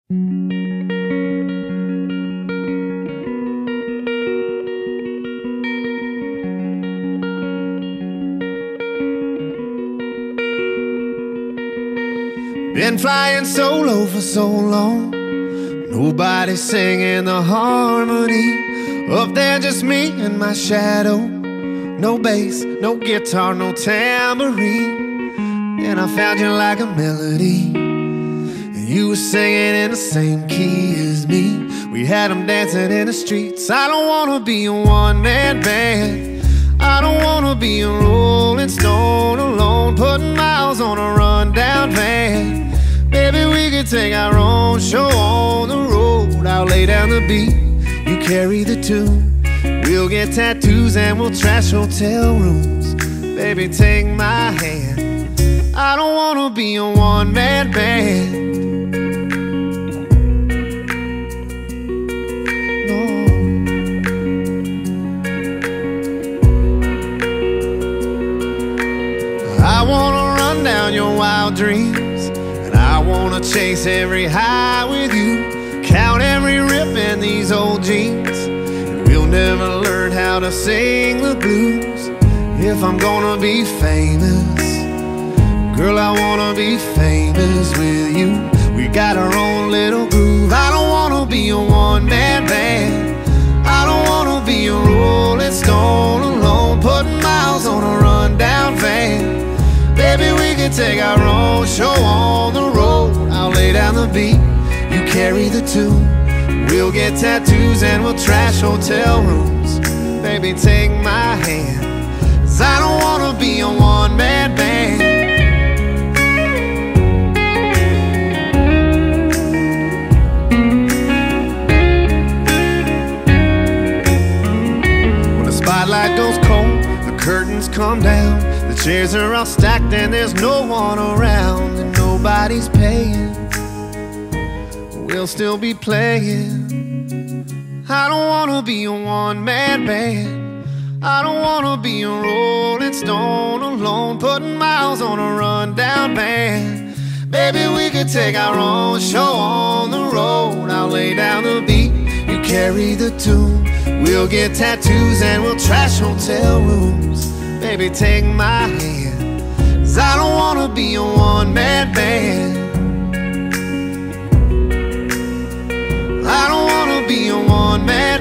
Been flying solo for so long, nobody singing the harmony. Up there just me and my shadow. No bass, no guitar, no tambourine. And I found you like a melody, and you were singing in the same key as me. We had them dancing in the streets. I don't wanna be a one-man band. I don't wanna be a rolling stone alone, putting miles on a rundown van. Baby, we could take our own show on the road. I'll lay down the beat, you carry the tune. We'll get tattoos and we'll trash hotel rooms. Baby, take my hand. I don't wanna be a one-man band. No. I wanna run down your wild dreams, and I wanna chase every high with you. Count every rip in these old jeans, and we'll never learn how to sing the blues. If I'm gonna be famous, girl, I wanna be famous with you. We got our own little groove. I don't wanna be a one-man band. I don't wanna be a rolling stone alone, putting miles on a rundown van. Baby, we can take our own show on the road. I'll lay down the beat, you carry the tune. We'll get tattoos and we'll trash hotel rooms. Baby, take my hand, 'cause I don't wanna be a one-man band. When the spotlight goes cold, the curtains come down, the chairs are all stacked and there's no one around, and nobody's paying. We'll still be playing. I don't wanna be a one-man band. I don't wanna be a rolling stone alone, putting miles on a rundown van. Baby, we could take our own show on the road. I'll lay down the beat, you carry the tune. We'll get tattoos and we'll trash hotel rooms. Baby, take my hand, 'cause I don't wanna be a one-man band. I don't wanna be a one-man